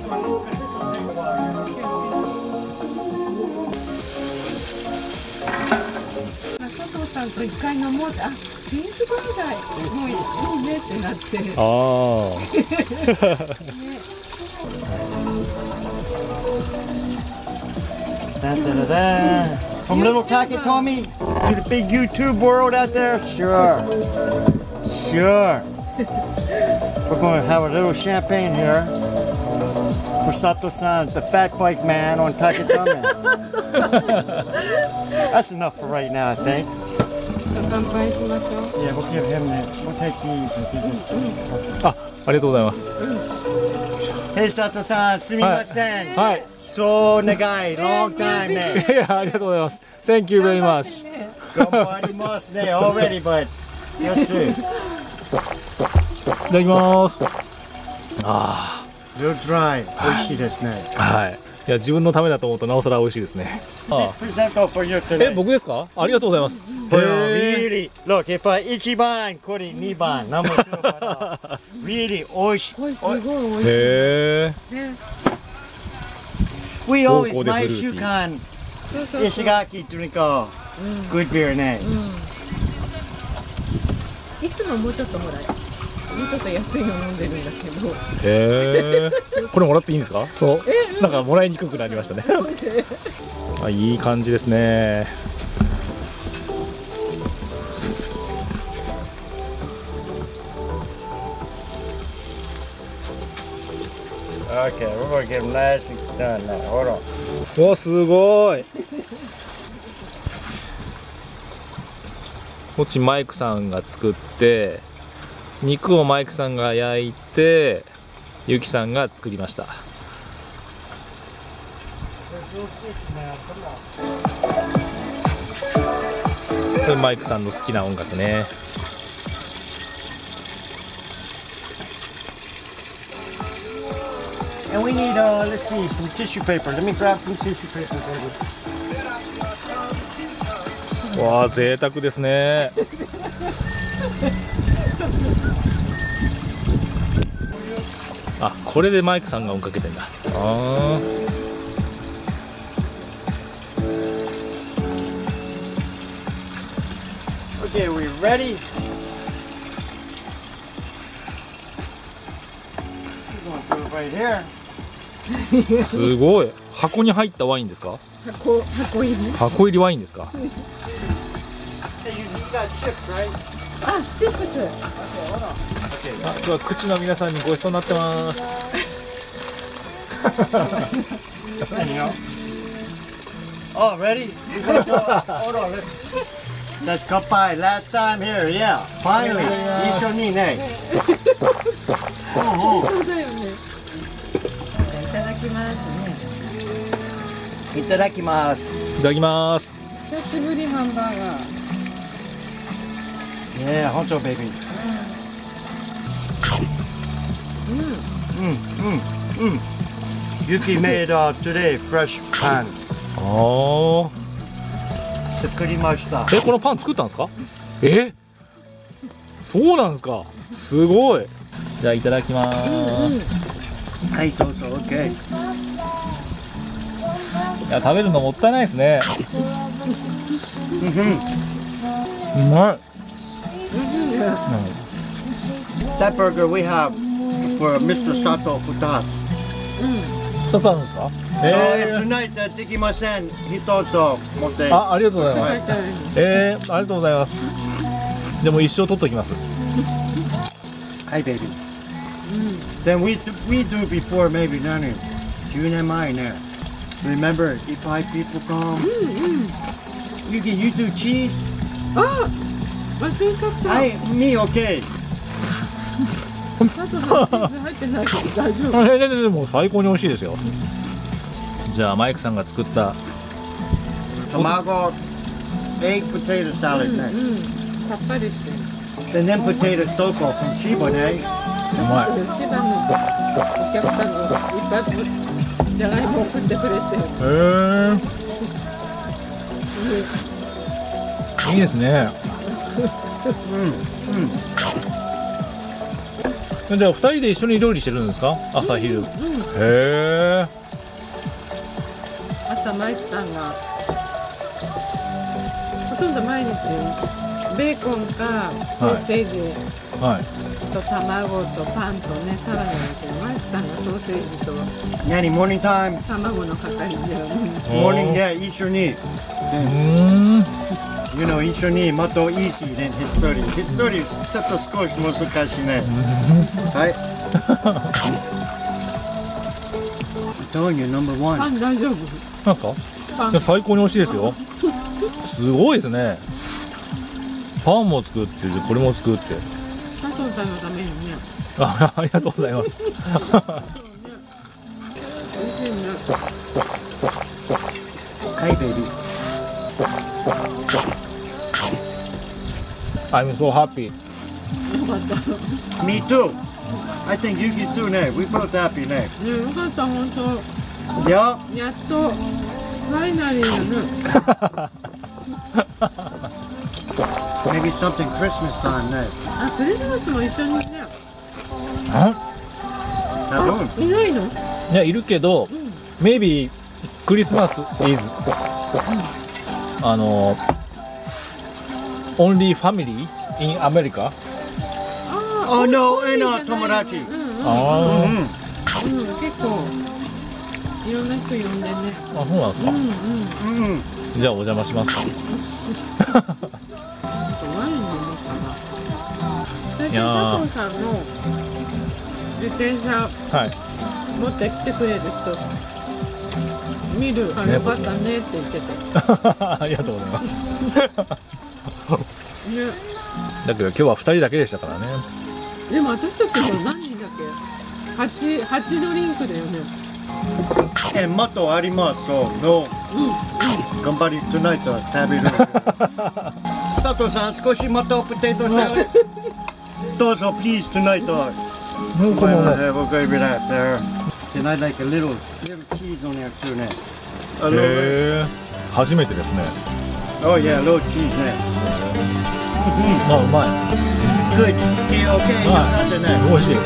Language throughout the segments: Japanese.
佐藤さんと一回飲もうって、あ、チーズバーガーもういいねってなって。 ああ。 From little Takatomi to the big YouTube world out there, sure. We're going to have a little champagne here for Sato-san, the fat bike man on Takatomi. That's enough for right now, I think. 乾杯しましょう。 Yeah, we'll give him that. We'll take these and give this to him. ありがとうございます。 Hey, Sato-san, すみません。 はい。 そう長い、long time ね。 いや、ありがとうございます。Thank you very much。 頑張りますね、already, but let's see. いただきます。あ Real dry, 美味しいですね。 あ、はい。いや、自分のためだと思うとなおさら美味しいですね。 This present for you today. 僕ですか？ありがとうございます。 Really, look, if I 1番、これ2番、number 2番。Really 美味しい。 これすごい美味しい。 へえ。 ね、 We 濃 always 厚でフルーティー毎週間そうそうそう。 石垣 drink a good beer ね。 いつももうちょっとほら、もうちょっと安いの飲んでるんだけど。 へえ。これもらっていいんですか？そう。なんかもらいにくくなりましたね。あ、いい感じですね。 Okay, we're gonna get them nice and done now. Hold on. わ、すごい。こっちマイクさんが作って、肉をマイクさんが焼いて、ゆきさんが作りました。これマイクさんの好きな音楽ね。 And we need, let's see, some tissue paper. Let me grab some tissue paper, baby. わあ、贅沢ですね。あ、これでマイクさんが音かけてんだ。あー。 Okay, we ready? We're gonna do it right here. すごい。箱に入ったワインですか？ 箱入り。 箱入りワインですか？ Hey, you got chips, right? あ、チップス。 Okay, hold on. Okay, あ、今日は口の皆さんにごちそうになってます。 anyhow. Oh, ready? We're gonna do it. Hold on, let's come by. Last time here, yeah. Finally. 一緒にね。 そうだよね。いただきますね。 いただきます。 いただきます。 久しぶりハンバーガー。 Yeah, 本当 baby. Yuki made today fresh pan. ああ。 作りました。 このパン作ったんですか？そうなんですか。すごい。じゃあいただきます。 はい、どうぞ。OK。 いや、食べるのもったいないですね。うまい。 That burger we have for Mr. Sato for that. 2つあるんですか？ So if tonight できません、一つ持って。 ありがとうございます。ありがとうございます。でも一生取っときます。 Hi, baby. Then we do before maybe 10年前ね。Remember, if 5 people come, you do cheese. あ、忘れちゃった。 はい、me okay. あとチーズ入ってないけど大丈夫。 でも最高に美味しいですよ。じゃあマイクさんが作った卵、egg potato salad ね。 さっぱりしてる。 And then potato stoko from Chiba ね。 うまい。 一番のお客さんのいっぱいじゃがいも送ってくれて。 いいですね。 じゃあ2人で一緒に料理してるんですか、朝昼。へえ。 朝マイクさんがほとんど毎日ベーコンかソーセージはい。 と卵とパンとねサラダなんだけど、マイクさんがソーセージと何モーニングタイム卵の係で、 モーニングで一緒にYou know 一緒にもっとイージーねヒストリーちょっと少し難しいねはいどういうナンバーワンパン大丈夫？ なんすか。 パンいや最高に美味しいですよ。すごいですね。パンも作ってこれも作って。 佐藤さんのためにね。 ありがとうございます。 美味しいね。 はいベイビー I'm so happy. よかった。 Me too I think Yuki too ね We both happy ねね、よかった本当。 いややっとファイナリーだね。 Maybe something Christmas time ねあ、クリスマスも一緒にね。 多分いないの？ いやいるけど、maybe クリスマス is only family in America. Oh no 友達あうん、結構いろんな人呼んでね。 あ、そうなんですか。 うんじゃあお邪魔します。 ワイン飲もうかな。最近いやー佐藤さんの自転車はい。 持ってきてくれる人見るからよかったねって言ってて。 ありがとうございます。 ね、 だけど今日は2人だけでしたからね。 でも私たちも何人だっけ？8ドリンクだよね。 もっとありますそうの頑張り tonight 食べる佐藤さん少しもっとポテトサラダどうぞ please tonight We'll have a good that there and I like a little cheese on there too ねへえ。初めてですね。 Oh yeah little cheese ねあ、うまい。 Good okay はいよね美味しい。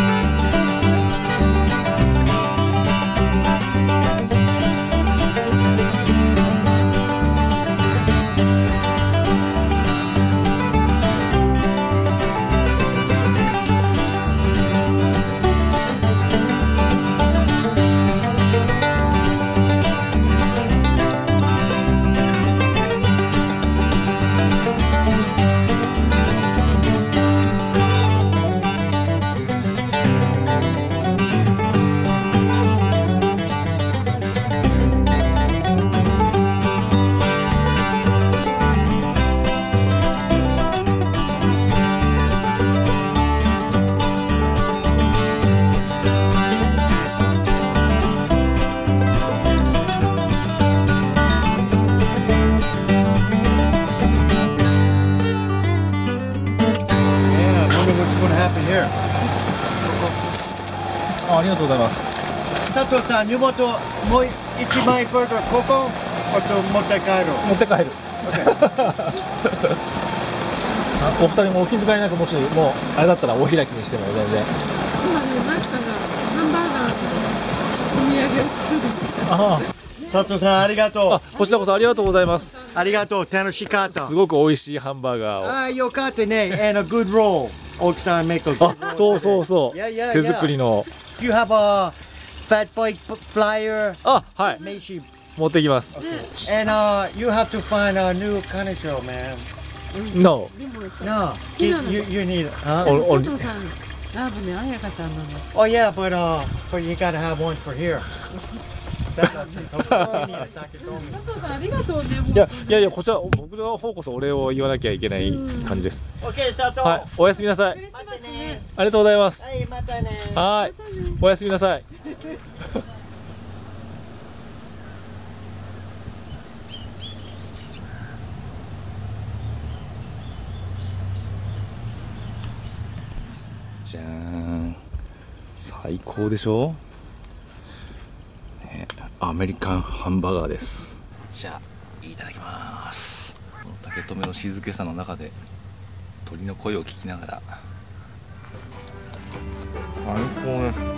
ありがとうございます。 佐藤さん荷物もう1枚フォルダここ持って帰る持って帰る。お二人もお気遣いなくもしもうあれだったらお開きにしても全然。 今ね、マキさんがハンバーガーのお土産を作る。 あ佐藤さんありがとあ、こちらこそありがとうございます。 うありがとう楽しかったすごく美味しいハンバーガーを。 あよかったね and a good roll 奥さん make a good あ、そうそうそう。 Yeah, yeah, 手作りの。 You have a fat boy flyer あ、はい。 名刺持ってきます。 and you have to find a new connection man No。 でもさ、 no 好きなの you need huh? お佐藤さん、ラブね、彩香ちゃんなの。 oh yeah but you gotta have one for here 佐藤さん、ありがとうね。 いやいやいや、こちら僕の方こそお礼を言わなきゃいけない感じです。 OK 佐藤はい、おやすみなさい。 クリスマスね。 ありがとうございます。 はいまたねはい、おやすみなさい。じゃーん、最高でしょ。アメリカンハンバーガーです。じゃあいただきます。この竹富の静けさの中で鳥の声を聞きながら。 最高です。